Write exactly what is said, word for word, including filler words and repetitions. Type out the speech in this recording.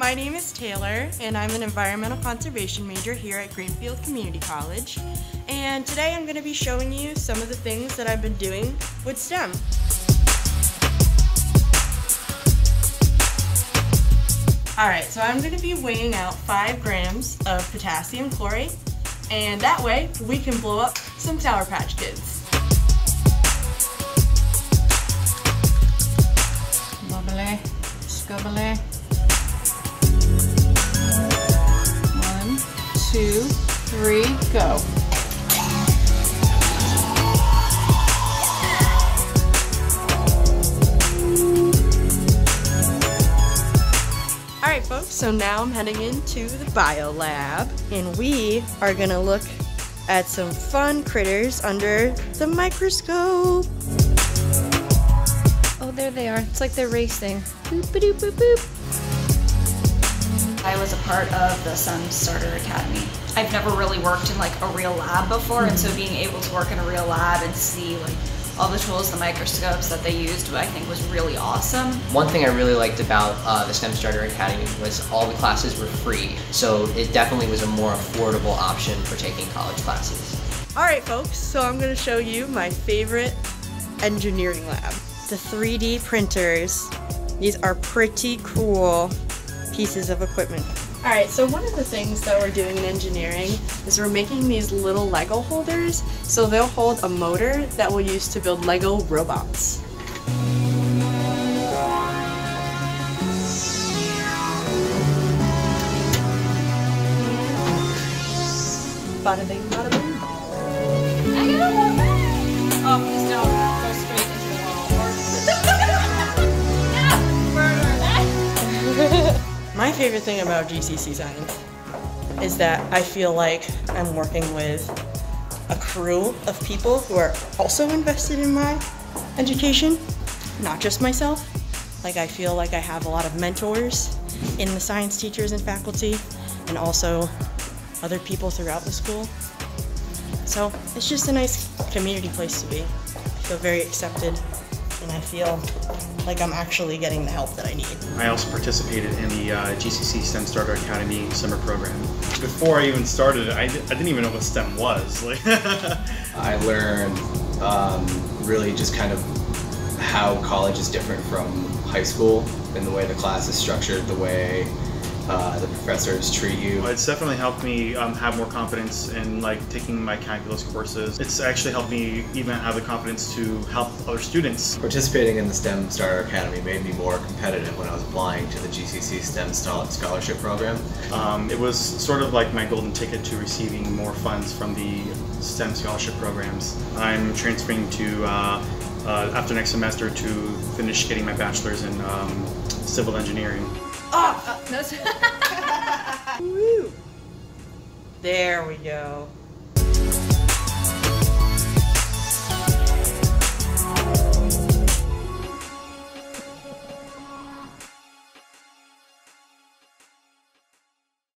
my name is Taylor, and I'm an environmental conservation major here at Greenfield Community College. And today I'm going to be showing you some of the things that I've been doing with STEM. Alright, so I'm going to be weighing out five grams of potassium chlorate, and that way we can blow up some Sour Patch Kids. Bubbly, scubbly. One, two, three, go. Alright folks, so now I'm heading into the bio lab, and we are going to look at some fun critters under the microscope. Oh, there they are. It's like they're racing. Boop, ba-doop, boop, boop. I was a part of the Sun Starter Academy. I've never really worked in like a real lab before, and so being able to work in a real lab and see like all the tools, the microscopes that they used, I think was really awesome. One thing I really liked about uh, the STEM Starter Academy was all the classes were free, so it definitely was a more affordable option for taking college classes. Alright folks, so I'm going to show you my favorite engineering lab. The three D printers. These are pretty cool pieces of equipment. Alright, so one of the things that we're doing in engineering is we're making these little Lego holders, so they'll hold a motor that we'll use to build Lego robots. Bada bing, bada bing. I got one back! Oh, please don't go straight into the wall. No! Murder! My favorite thing about G C C Science is that I feel like I'm working with a crew of people who are also invested in my education, not just myself. Like, I feel like I have a lot of mentors in the science teachers and faculty, and also other people throughout the school. So it's just a nice community place to be. I feel very accepted, and I feel like I'm actually getting the help that I need. I also participated in the uh, G C C STEM Starter Academy summer program. Before I even started, I, d I didn't even know what STEM was. Like I learned um, really just kind of how college is different from high school in the way the class is structured, the way uh, the professors treat you. It's definitely helped me um, have more confidence in like taking my calculus courses. It's actually helped me even have the confidence to help other students. Participating in the STEM Starter Academy made me more competitive when I was applying to the G C C STEM Scholarship Program. Um, it was sort of like my golden ticket to receiving more funds from the STEM scholarship programs. I'm transferring to uh, uh, after next semester to finish getting my bachelor's in um, civil engineering. Oh! Uh, no, Woo! There we go.